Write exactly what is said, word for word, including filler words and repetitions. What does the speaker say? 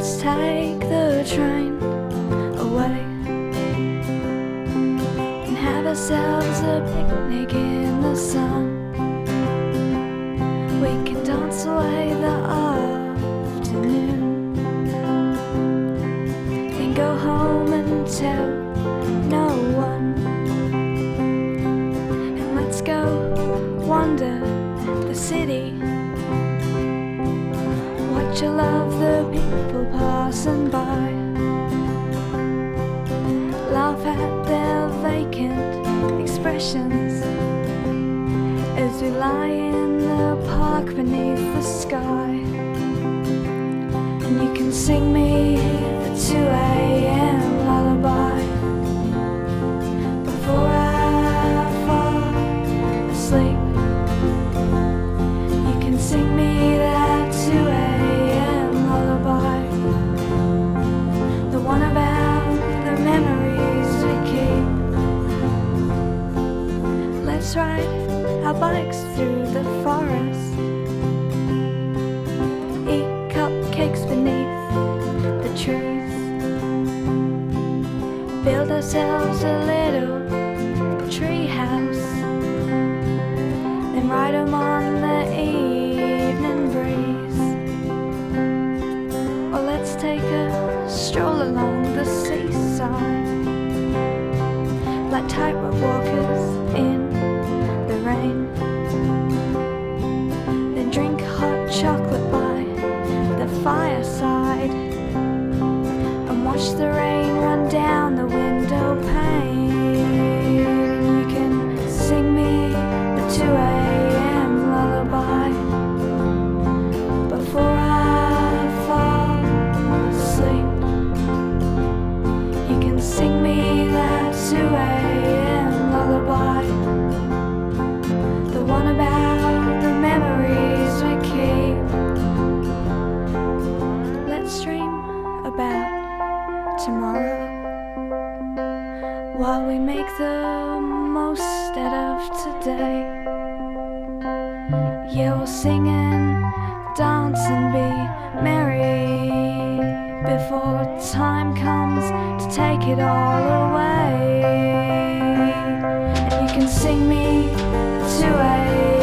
let's take the train away and have ourselves a picnic in the sun. We can dance away the afternoon, then go home and tell no one. And let's go wander the city, watch all of the people passing by, laugh at their vacant expressions as we lie in the park beneath the sky. And you can sing me the two a m lullaby before I fall asleep. You can sing me that two a m lullaby, the one about the memories we keep. Let's ride our bikes through the forest, eat cupcakes beneath the trees, build ourselves a little tree house, then ride 'em on the evening breeze. Or let's take a stroll along the seaside, like tightrope walkers in the rain, then drink hot chocolate by the fireside and watch the rain run down the window pane. You can sing me the two a m lullaby before I fall asleep. You can sing me that two a m lullaby, the one about the memories we keep. Let's dream about tomorrow while we make the most out of today. Yeah, we'll sing and dance and be merry before time comes to take it all away. And you can sing me the two a